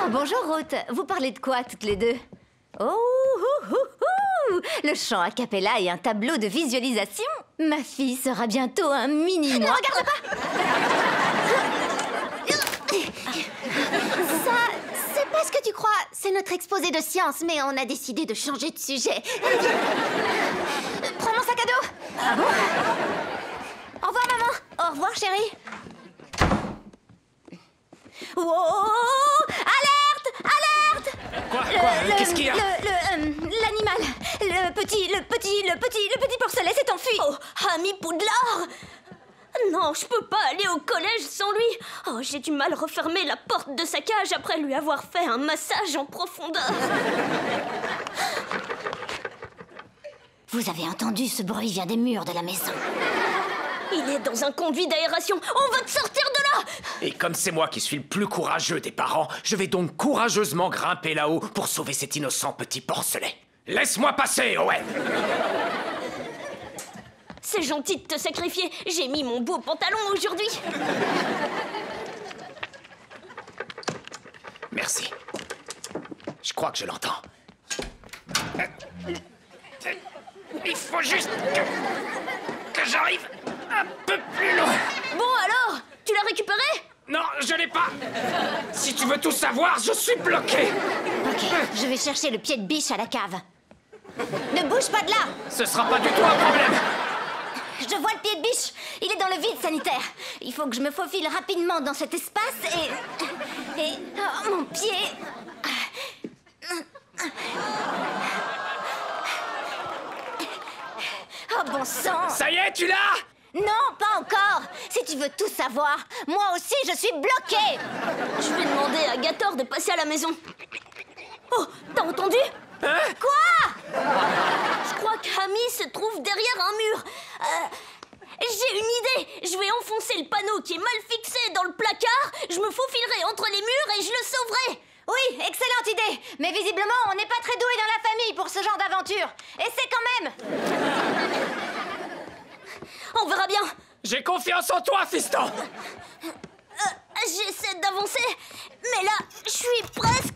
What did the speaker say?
Oh, bonjour Ruth. Vous parlez de quoi toutes les deux? Oh, le chant a cappella et un tableau de visualisation. Ma fille sera bientôt un mini-moi. Ne regarde pas. Ça, c'est pas ce que tu crois. C'est notre exposé de science, mais on a décidé de changer de sujet. Prends mon sac à dos. Ah bon? Au revoir, maman. Au revoir, chérie. Oh, alerte! Alerte! Quoi? Qu'est-ce qu'il y a? L'animal. Le petit porcelet s'est enfui. Oh, ami Poudlard! Non, je peux pas aller au collège sans lui. Oh, j'ai du mal refermer la porte de sa cage après lui avoir fait un massage en profondeur. Vous avez entendu, ce bruit vient des murs de la maison. Il est dans un conduit d'aération. On va te sortir de là! Et comme c'est moi qui suis le plus courageux des parents, je vais donc courageusement grimper là-haut pour sauver cet innocent petit porcelet. Laisse-moi passer, Owen! C'est gentil de te sacrifier. J'ai mis mon beau pantalon aujourd'hui. Merci. Je crois que je l'entends. Il faut juste que j'arrive un peu plus loin. Bon alors, tu l'as récupéré? Non, je l'ai pas. Si tu veux tout savoir, je suis bloqué. Ok, je vais chercher le pied de biche à la cave. Ne bouge pas de là! Ce sera pas du tout un problème. Je vois le pied de biche. Il est dans le vide sanitaire. Il faut que je me faufile rapidement dans cet espace et... oh, mon pied... Oh, bon sang! Ça y est, tu l'as? Non, pas encore! Si tu veux tout savoir, moi aussi je suis bloquée! Je vais demander à Gator de passer à la maison. Oh, t'as entendu? Hein? Quoi? Je crois qu'Amy se trouve derrière un mur. J'ai une idée. Je vais enfoncer le panneau qui est mal fixé dans le placard. Je me faufilerai entre les murs et je le sauverai. Oui, excellente idée. Mais visiblement, on n'est pas très doué dans la famille pour ce genre d'aventure. Essaie quand même. On verra bien. J'ai confiance en toi, fiston. J'essaie d'avancer, mais là, je suis presque